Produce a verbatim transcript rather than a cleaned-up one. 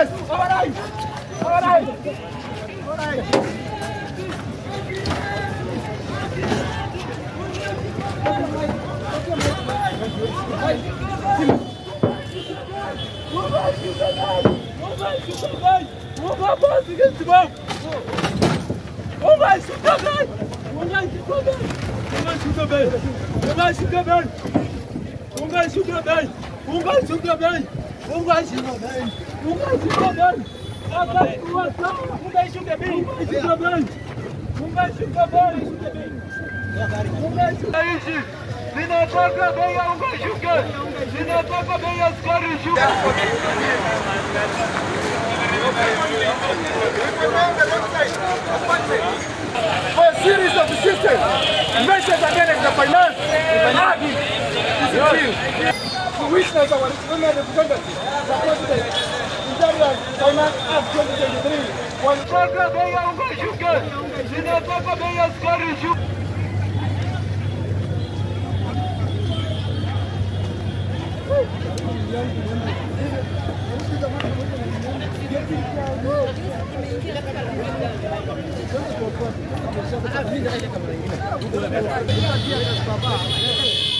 Yes. All right. All right. All right. Ninataka bei ya unga ishuke. Ninataka bei ya sukari ishuke. For a series of the system, measures against the finance, commissioners our women representatives, the president, Nigerian Finance Act twenty twenty-three. Ninataka bei ya unga ishuke. Ninataka bei ya sukari ishuke. Baba